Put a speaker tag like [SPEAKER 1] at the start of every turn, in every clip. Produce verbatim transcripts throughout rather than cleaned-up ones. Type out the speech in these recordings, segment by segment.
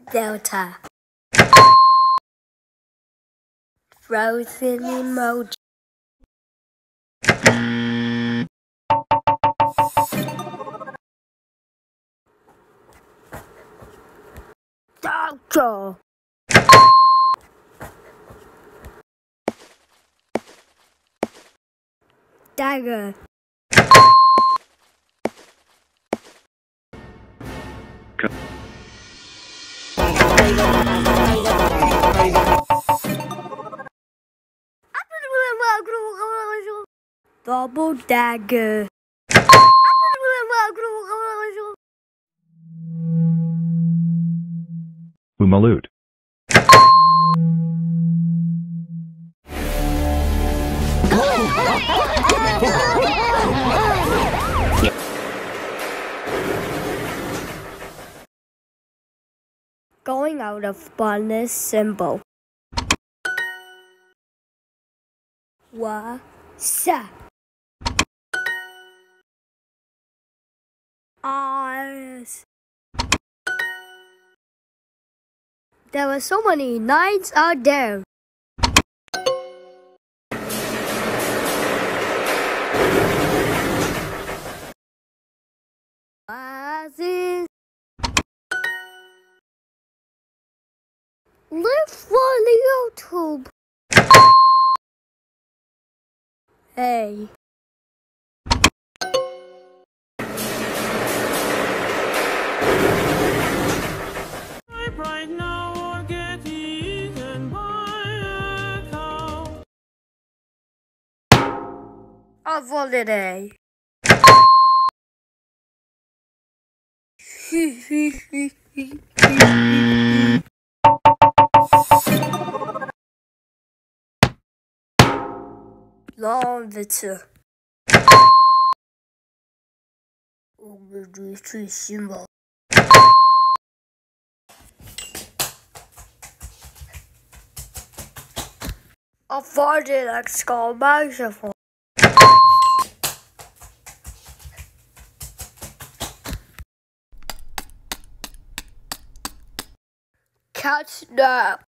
[SPEAKER 1] Delta. Frozen emoji. Doctor. Dagger. Double dagger.
[SPEAKER 2] Umalaut.
[SPEAKER 1] Going out of bonus symbol. Wa sa. Eyes. There were so many nines out there. Glasses. Live for YouTube. Hey.
[SPEAKER 3] Right now or get eaten by a cow.
[SPEAKER 1] A holiday. Long Victor. Obedience symbol. Avoided exclamation point. Catch nap.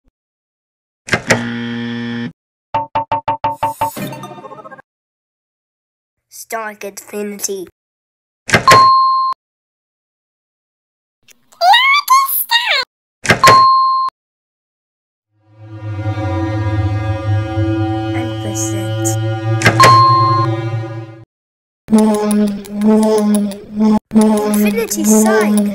[SPEAKER 1] Stark Infinity. Infinity sign.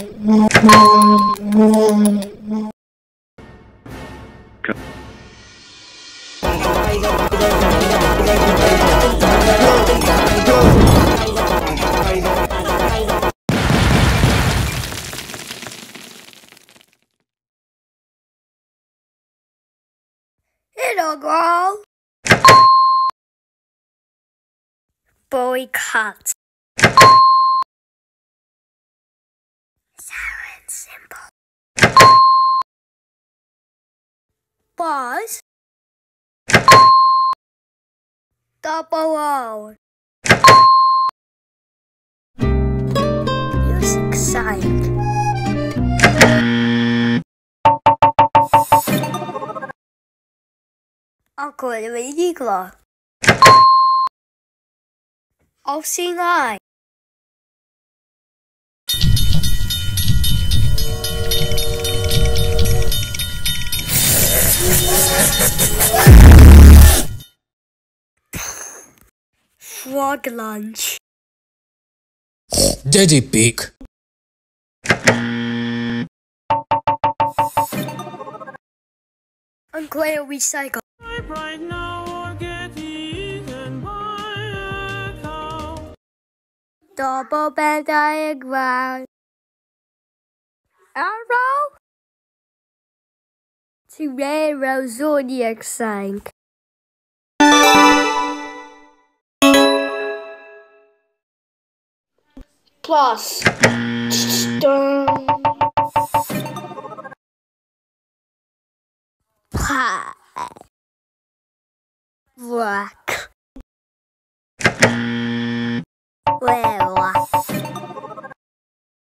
[SPEAKER 1] Hello, girl. Boycott. Siren symbol. Pause. Double O. Music sign. Uncle Eagle. All-seeing eye. Frog lunch.
[SPEAKER 4] Daddy Pig.
[SPEAKER 1] Unclear recycle.
[SPEAKER 3] Right now or get eaten by a cow.
[SPEAKER 1] Double Venn diagram. Arrow. Zero zodiac sign. Plus. Pie. Black. Red.